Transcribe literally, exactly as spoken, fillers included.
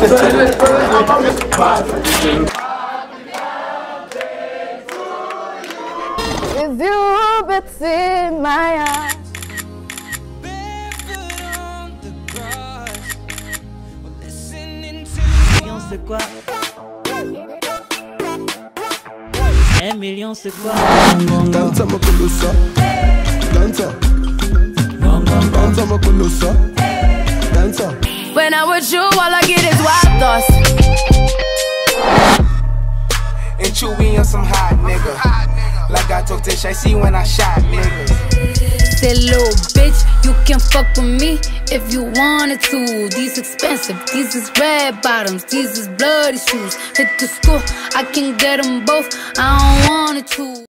With you, Betsy, my eyes. C'est quoi? Un million c'est quoi? Danza makulusa, danza, danza makulusa, danza. When I'm with you, all I get is wild thoughts. And Chewy on some hot nigga. Like I told Tish, I see when I shot niggas. That little bitch, you can fuck with me if you wanted to. These expensive, these is red bottoms, these is bloody shoes. Hit the school, I can get them both, I don't want it to.